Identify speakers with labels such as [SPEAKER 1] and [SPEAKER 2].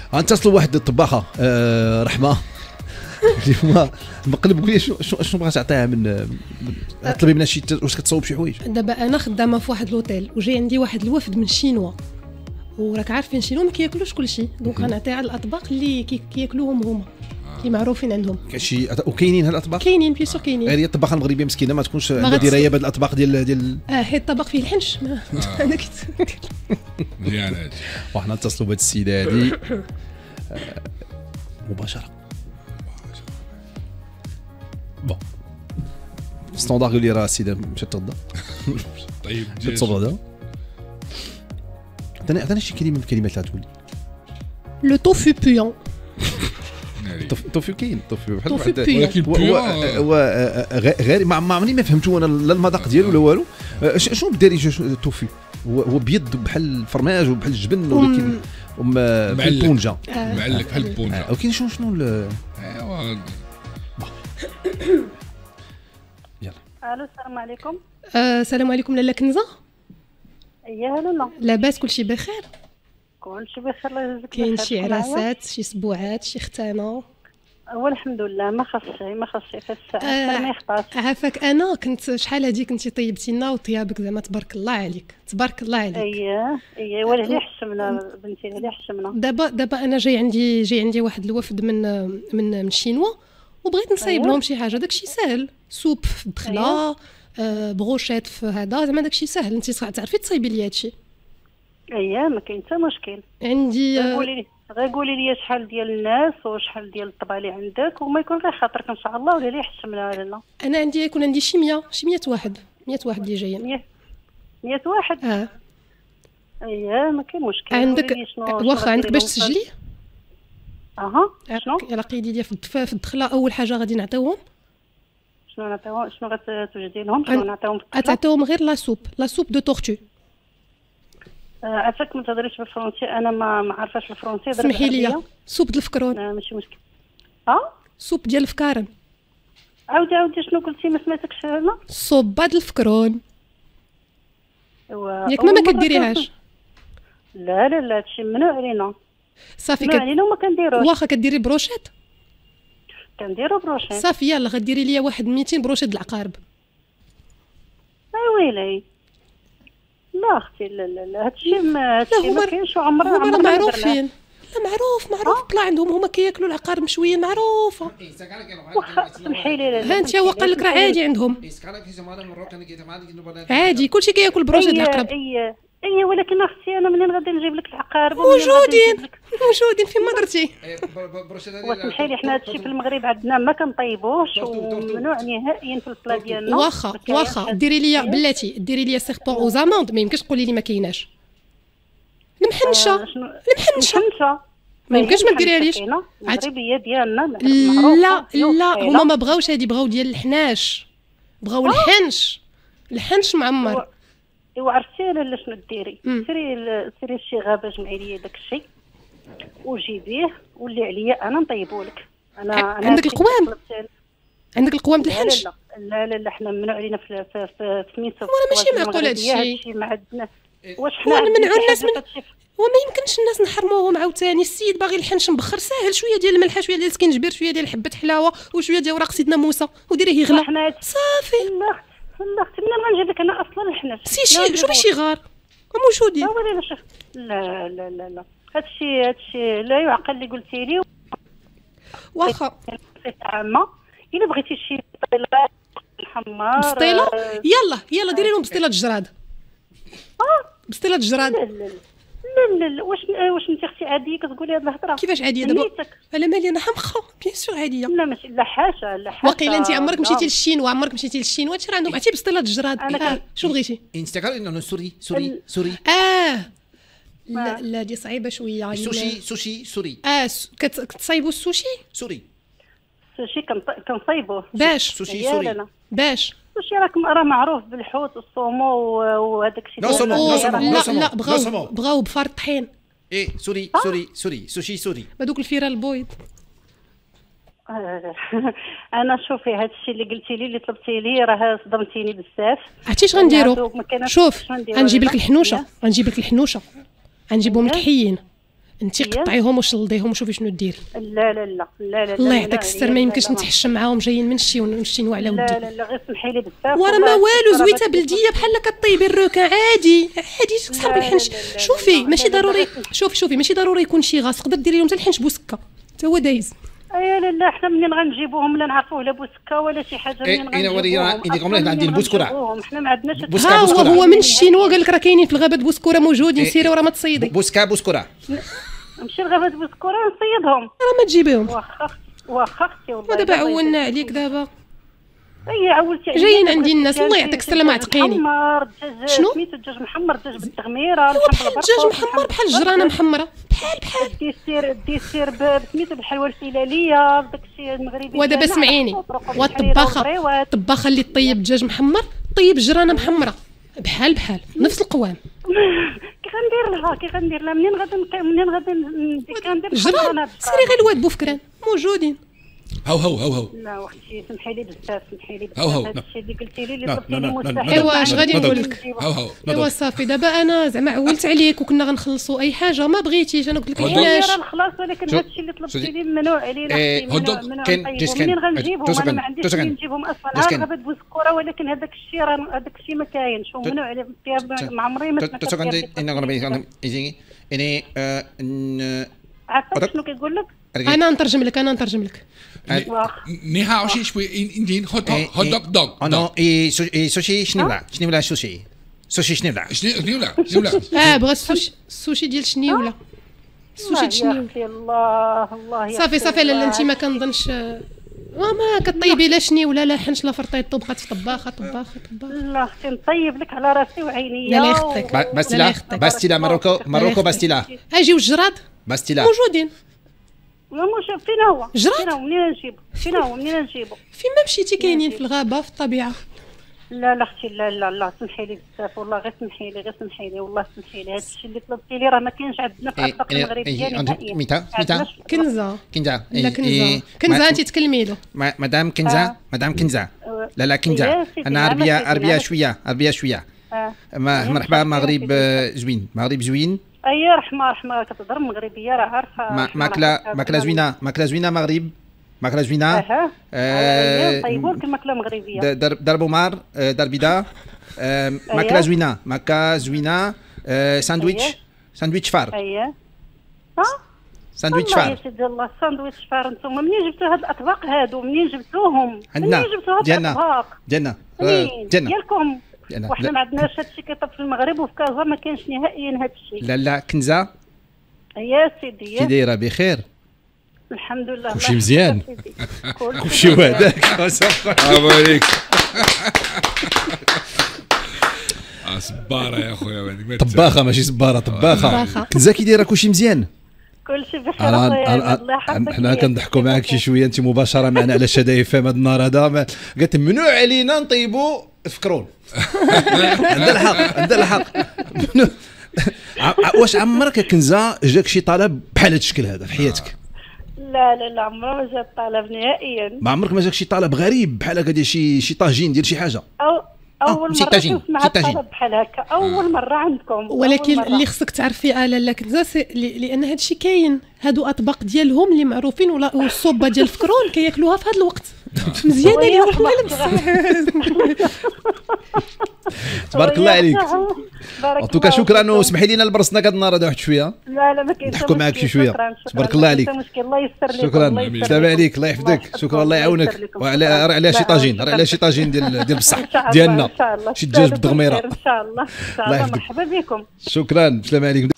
[SPEAKER 1] غنتصلوا واحد الطباخه رحمه اليوم المقلب. قولي شنو بغات تعطيها من طلبي منها شي واش كتصاوب شي حوايج؟
[SPEAKER 2] دابا انا خدامه في واحد لوطيل وجاي عندي واحد الوفد من الشينوا، وراك عارفين الشينوا ما كياكلوش كلشي، دونك غنعطيها الاطباق اللي كياكلوهم هما اللي معروفين عندهم.
[SPEAKER 1] كاينشي وكاينين هاد الاطباق؟
[SPEAKER 2] كاينين بيسو كاينين.
[SPEAKER 1] هي الطباخه المغربيه مسكينه ما تكونش عندها درايه بهاد الاطباق ديال
[SPEAKER 2] حيت الطبق فيه الحنش انا
[SPEAKER 3] مزيان هادشي.
[SPEAKER 1] وحنا نتصلوا بهاد السيده هادي مباشره. بون ستوندار قول لي راه السيده مشات تغدا.
[SPEAKER 3] طيب
[SPEAKER 1] تصوب غدا. عطينا شي كلمه من الكلمات اللي غتقولي.
[SPEAKER 2] لو توفو بيون.
[SPEAKER 1] توفو كاين توفو بحال
[SPEAKER 3] ولكن
[SPEAKER 1] غير ما عمرني ما فهمتو انا لا المذاق ديالو ولا والو. شنو بالدارجه التوفو؟ هو بيض بحال الفرماج وبحال الجبن ولكن بحال البونجا
[SPEAKER 3] معلق بحال البونجا.
[SPEAKER 1] ولكن شنو
[SPEAKER 3] ايوا
[SPEAKER 1] يلا.
[SPEAKER 4] الو السلام عليكم.
[SPEAKER 2] السلام عليكم لاله كنزه.
[SPEAKER 4] اييه لاله
[SPEAKER 2] لاباس كلشي بخير؟
[SPEAKER 4] كلشي بخير الله يجزيك.
[SPEAKER 2] كاين شي عراسات شي سبوعات شي ختانه؟
[SPEAKER 4] والحمد لله ما خصش في الساعه ما يخطاش.
[SPEAKER 2] عافاك انا كنت شحال هادي كنتي طيبتي لنا وطيابك زعما تبارك الله عليك تبارك الله عليك.
[SPEAKER 4] اييه ولهي حشمنا بنتي لهي حشمنا.
[SPEAKER 2] دابا انا جاي عندي واحد الوفد من الشينوا وبغيت نصايب لهم شي حاجه. داكشي ساهل، سوب في الدخله بغوشيت في هذا زعما داكشي ساهل. انت تعرفي تصايبي لي هادشي؟
[SPEAKER 4] اييه ما كاين حتى مشكل.
[SPEAKER 2] عندي
[SPEAKER 4] غير قولي لي شحال ديال الناس وشحال ديال الطبع اللي عندك وما يكون غير خاطرك ان شاء الله ولا اللي يحشمنا. لا
[SPEAKER 2] انا يكون عندي شي 100 واحد اللي جايين.
[SPEAKER 4] 100 واحد. اييه ما كاين مشكل.
[SPEAKER 2] عندك واخا عندك باش تسجلي؟
[SPEAKER 4] شنو
[SPEAKER 2] يلا قيدي لي في الدخله اول حاجه غادي نعطيوهم.
[SPEAKER 4] شنو نعطيوهم؟ شنو غتوجدي لهم؟ شنو نعطيوهم؟
[SPEAKER 2] تعطيوهم غير لا سوب دو طورتو.
[SPEAKER 4] عافاك ما تهضريش بالفرنسي، انا ما عارفاش الفرنسي.
[SPEAKER 2] سمحي لي. سوب ديال الفكرون.
[SPEAKER 4] ماشي مشكل.
[SPEAKER 2] سوب ديال الفكارن.
[SPEAKER 4] عاودي شنو قلتي ما سمعتكش انا.
[SPEAKER 2] صوبه ديال الفكرون. ياك ما كديريهاش؟
[SPEAKER 4] لا هادشي ممنوع علينا.
[SPEAKER 2] صافي
[SPEAKER 4] ممنوع علينا وما كنديروش.
[SPEAKER 2] واخا كديري بروشيت؟
[SPEAKER 4] كنديرو بروشيت.
[SPEAKER 2] صافي يلا غديري لي واحد 200 بروشيت د العقارب.
[SPEAKER 4] ويلي لا اختي لا هادشي ما كاينش وعمرنا
[SPEAKER 2] معروفين. لا معروف طلع عندهم هما كياكلوا العقارب مشويه معروفه.
[SPEAKER 4] واخا سمحي لي.
[SPEAKER 2] ها انت هو قال لك راه عادي عندهم عادي كلشي كياكل بروشيت العقرب.
[SPEAKER 4] اي ولكن اختي انا منين غادي نجيب لك العقارب؟
[SPEAKER 2] موجودين فين ما درتي.
[SPEAKER 4] وسمحي لي حنا هادشي في المغرب عندنا ما كنطيبوش وممنوع نهائيا في البلا ديالنا.
[SPEAKER 2] واخا ديري لي بلاتي ديري لي سيغبون او زاموند ما يمكنش تقولي لي ما كايناش. المحنشه ما يمكنش ما ديريهاليش.
[SPEAKER 4] المغربيه ديالنا
[SPEAKER 2] لا هما ما بغاوش هادي بغاو ديال الحناش بغاو الحنش معمر.
[SPEAKER 4] ايوا عرفتي لاله شنو ديري؟ سيري شي غابه جمعي لي داك الشيء وجيبيه واللي عليا انا نطيبولك. انا
[SPEAKER 2] عندك القوام؟ عندك القوام ديال الحنش؟
[SPEAKER 4] لا حنا ممنوع علينا في سميتو.
[SPEAKER 2] وانا ماشي معقول هادشي.
[SPEAKER 4] ما عندنا واش حنا
[SPEAKER 2] نمنعوا الناس وما يمكنش الناس نحرموهم عاوتاني. السيد باغي الحنش مبخر ساهل، شويه ديال الملح شويه ديال السكنجبير شويه ديال حبه حلاوه وشويه ديال اوراق سيدنا موسى وديريه يغلى صافي.
[SPEAKER 4] لا اختي منين غنجيب لك انا اصلا الحنش؟
[SPEAKER 2] شو بشي غار موجودين.
[SPEAKER 4] لا هادشي لا يعقل اللي قلتي لي.
[SPEAKER 2] واخا
[SPEAKER 4] عامه الا بغيتي شي بسطيله الحمار
[SPEAKER 2] بسطيله يلا ديري لهم بسطيله الجراد. بسطيله الجراد.
[SPEAKER 4] لا واش انت اختي عاديه كتقولي هاد الهضره؟
[SPEAKER 2] كيفاش عاديه دابا؟ على مالي انا حمقه بيان سور عاديه.
[SPEAKER 4] لا ماشي لا حاشا
[SPEAKER 2] واقيلا انت عمرك مشيتي للشينوا هادشي راه عندهم عرفتي بسطيله الجراد. شنو بغيتي؟
[SPEAKER 1] انستغرام انه سوري
[SPEAKER 2] لا دي صعيبه شويه.
[SPEAKER 1] سوشي سوري.
[SPEAKER 2] كتصايبوا السوشي
[SPEAKER 1] سوري.
[SPEAKER 4] السوشي كنصايبوه
[SPEAKER 2] باش
[SPEAKER 1] سوشي سوري
[SPEAKER 2] باش
[SPEAKER 4] السوشي راه معروف بالحوت والصومو وهذاك الشيء.
[SPEAKER 2] لا بغاو بفار الطحين.
[SPEAKER 1] سوري سوشي سوري.
[SPEAKER 2] هذوك الفيره البويض.
[SPEAKER 4] انا شوفي هذا الشيء اللي قلتي لي اللي طلبتي لي راه صدمتيني بزاف.
[SPEAKER 2] عرفتي اش غنديروا؟ شوف غنجيب لك الحنوشه غنجيبهم لك حيين انت قطعيهم وشلضيهم وشوفي شنو ديري.
[SPEAKER 4] لا لا لا لا لا
[SPEAKER 2] الله يعطيك الستر، ما يمكنش نتحشم معاهم جايين من الشينوا على ودي.
[SPEAKER 4] لا لا لا غير سمحي لي بزاف.
[SPEAKER 2] وراه ما والو، زويته بلديه بحال كطيبي الروكان عادي عادي. صحاب الحنش شوفي ماشي ضروري، شوفي ماشي ضروري يكون شي غاز، تقدر ديري لهم حتى الحنش بوسكه حتى هو دايز.
[SPEAKER 4] ايا لا لا حنا منين غنجيبوهم لا نعرفوه لا بوسكه ولا شي حاجه. منين غنجيبوهم عندي البوسكوره، حنا ما عندناش.
[SPEAKER 2] هو من الشينوا قال لك راه كاينين في الغابه بوسكوره موجودين، سيري وراه ما تصيدي.
[SPEAKER 5] بوسكوره
[SPEAKER 4] نمشي لغابه بوسكوره نصيدهم.
[SPEAKER 2] راه ما تجيبيهم.
[SPEAKER 4] واخا اختي والله.
[SPEAKER 2] ودابا عولنا عليك دابا.
[SPEAKER 4] اي عولتي عليا.
[SPEAKER 2] جايين عندي الناس الله يعطيك السلامه معتقيني.
[SPEAKER 4] شنو سميتو الدجاج محمر، الدجاج بالتغميره.
[SPEAKER 2] هو بحال الدجاج محمر بحال الجرانه محمره بحال
[SPEAKER 4] ديسير سميتو بالحلوه الفلاليه بداك الشيء المغربي.
[SPEAKER 2] ودابا سمعيني، والطباخه اللي طيب الدجاج محمر طيب الجرانه محمره بحال نفس القوام.
[SPEAKER 4] كي غندير لها منين غادي كندير
[SPEAKER 2] الجران. سيري غير الواد بوفكران موجودين.
[SPEAKER 3] هاو
[SPEAKER 4] لا واختي سمحي لي بزاف،
[SPEAKER 3] هاو
[SPEAKER 4] هذا الشيء اللي قلتي لي طلبتي لي مستحيل.
[SPEAKER 2] ايوا اش غادي نقول لك؟
[SPEAKER 3] هاو
[SPEAKER 2] ايوا صافي دابا انا زعما عولت عليك وكنا غنخلصوا اي حاجه ما بغيتيش، انا قلت لك علاش
[SPEAKER 4] راه خلاص، ولكن هذا الشيء اللي طلبتي لي ممنوع علينا.
[SPEAKER 5] كاين
[SPEAKER 4] منين غنجيبهم؟ انا ما عنديش فين نجيبهم اصلا. غابه بوسكوره، ولكن هذاك الشيء ما كاينش وممنوع عليه فيها. ما عمري ما عرفت شنو كيقول لك.
[SPEAKER 2] انا نترجم لك.
[SPEAKER 3] ني هاو شوي اندين هوت دوغ
[SPEAKER 5] انا سوشي شنيولا سوشي شنيولا
[SPEAKER 2] بغا السوشي ديال شنيولا. السوشي ديال شنيولا.
[SPEAKER 4] الله
[SPEAKER 2] صافي لالا انت ما كنظنش ما كطيبي لا شنيولا لا حنش لا فرطيط، بقات طباخه.
[SPEAKER 4] لا اختي نطيب لك على راسي وعيني.
[SPEAKER 2] لا يختك
[SPEAKER 5] باستيلا ماروكو باستيلا.
[SPEAKER 2] اجيو الجراد
[SPEAKER 5] باستيلا
[SPEAKER 2] موجودين.
[SPEAKER 4] فين هو؟
[SPEAKER 2] جراد
[SPEAKER 4] منين نجيبو؟
[SPEAKER 2] فين ما مشيتي كاينين في الغابه في الطبيعه.
[SPEAKER 4] لا اختي لا سمحي لي بزاف والله، غير سمحي لي والله سمحي لي. هذا الشيء اللي طلبتي لي راه ما كاينش عندنا في الطبق المغربي نهائيا.
[SPEAKER 5] ميتا
[SPEAKER 2] كنزه انت تكلمي له.
[SPEAKER 5] مدام كنزه لا كنزه. انا عربيه شويه. مرحبا. مغرب زوين.
[SPEAKER 4] اي رحمه كتهضر مغربيه راه عارفه.
[SPEAKER 5] ماكله زوينه ماكله زوينه.
[SPEAKER 4] طيبوا لك الماكله مغربيه.
[SPEAKER 5] دار بومار، دار بيضاء. ماكله زوينه. ساندويتش فار. ساندويتش فار.
[SPEAKER 4] يا سيدي الله ساندويتش فار. انتم منين جبتوا هاد الاطباق هادو؟ منين جبتوهم؟
[SPEAKER 5] عندنا
[SPEAKER 4] ديالنا ديالكم. وحنا ما عندناش هادشي كيطيب في المغرب، وفي كازا ما كاينش نهائيا هادشي.
[SPEAKER 5] لا كنزه
[SPEAKER 4] يا سيدي
[SPEAKER 1] كي دايره بخير؟
[SPEAKER 4] الحمد لله.
[SPEAKER 1] كلشي مزيان.
[SPEAKER 4] كلشي
[SPEAKER 1] وهداك.
[SPEAKER 3] برافو عليك. صباره يا خويا.
[SPEAKER 1] طباخه ماشي صباره، طباخه. كنزه كي دايره؟ كلشي مزيان؟
[SPEAKER 4] كلشي بخير الله يحفظك.
[SPEAKER 1] حنا كنضحكوا معاك شي شويه، انت مباشره معنا على شدايف فهم هذا النهار هذا. قالت ممنوع علينا نطيبوا فكرون. عندها الحق. واش عمرك كنزه جاك شي طلب بحال هذا الشكل هذا في حياتك؟
[SPEAKER 4] لا عمره ما جا طلب نهائيا.
[SPEAKER 1] ما عمرك ما جاك شي طلب غريب بحال هكا ديال شي طاجين ديال شي حاجه؟
[SPEAKER 4] اول مره شفت مع الطلب بحال هكا، اول مره عندكم.
[SPEAKER 2] ولكن اللي خصك تعرفي لالا كنزه لان هذا الشيء كاين، هادو اطباق ديالهم اللي معروفين، والصوبه ديال الفكرون كياكلوها في هذا الوقت. مزيانه اليوم
[SPEAKER 1] تبارك الله عليك. انتوكا شكرا، وسمحي لينا لبرصنا هذا النهار هذا واحد شويه.
[SPEAKER 4] لا ما كاينش.
[SPEAKER 1] نحكوا معاك شي شويه. تبارك الله عليك.
[SPEAKER 4] الله يستر لك.
[SPEAKER 1] شكرا سلام عليك. الله يحفظك. شكرا الله يعاونك. على شي طاجين ديال بصح ديالنا، شي دجاج بالدغميره.
[SPEAKER 4] ان شاء الله مرحبا بكم.
[SPEAKER 1] شكرا سلام عليك.